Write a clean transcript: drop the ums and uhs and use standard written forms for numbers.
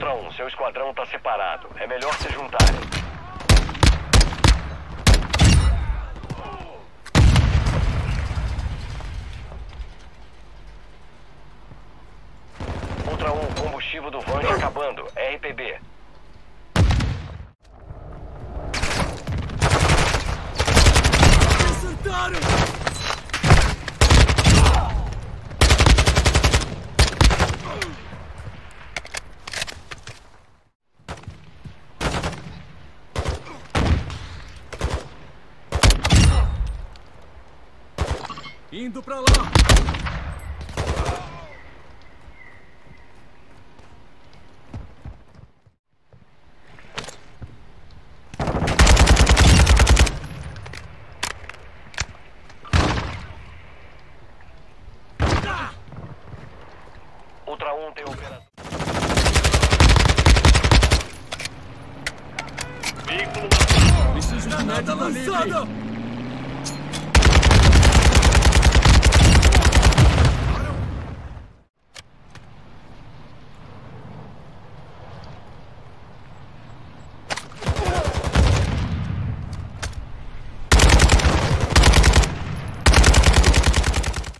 Ultra 1, seu esquadrão está separado. É melhor se juntarem. Ultra 1, combustível do Vant acabando. RPB. Acertaram! Indo pra lá! Ultra 1 tem operador. Veículo lançado! Preciso de granada lançada!